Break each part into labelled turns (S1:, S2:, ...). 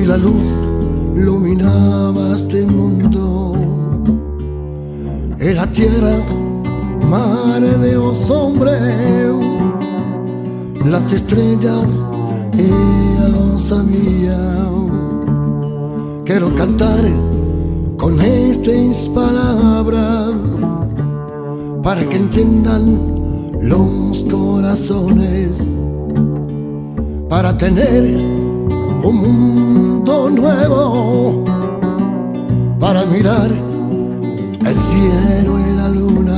S1: y la luz iluminaba este mundo. En la tierra, madre de los hombres, las estrellas ella lo sabía. Quiero cantar con estas palabras para que entiendan los corazones, para tener un mundo nuevo, para mirar el cielo y la luna.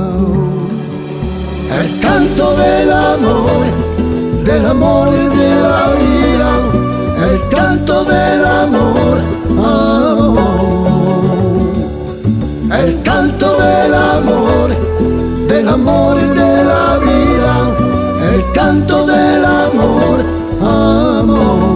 S1: El canto del amor y de la vida, el canto del amor, el canto del amor y de la vida, el canto del amor, amor.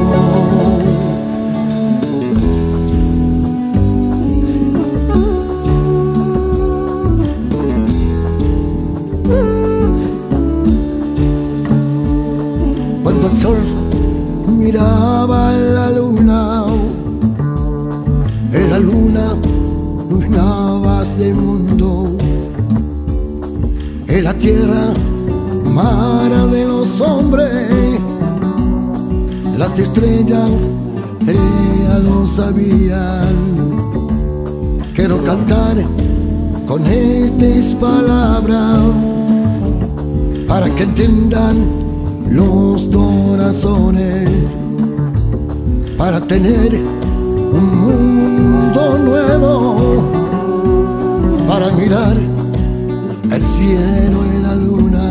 S1: Cuando el sol miraba la luna, en la luna iluminaba este mundo. En la tierra, madre de los hombres, las estrellas ella lo sabían. Quiero cantar con estas palabras para que entiendan los corazones, para tener un mundo nuevo, para mirar el cielo y la luna.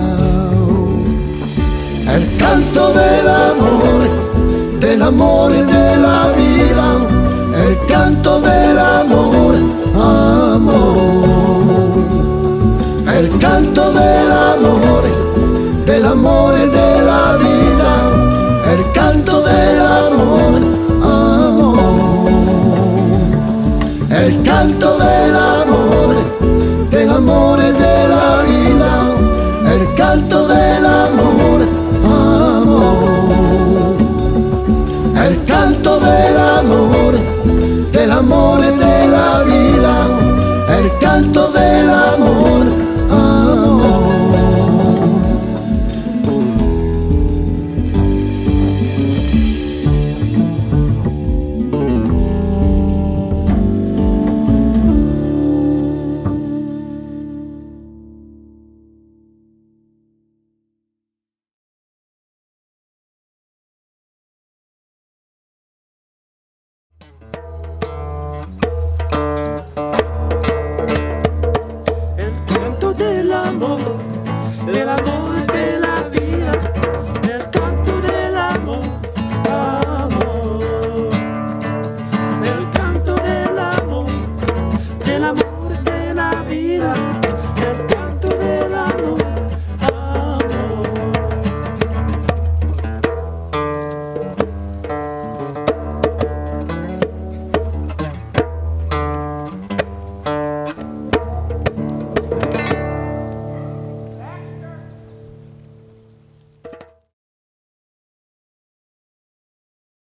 S1: El canto del amor y de la vida, el canto del amor, amor. El canto del amor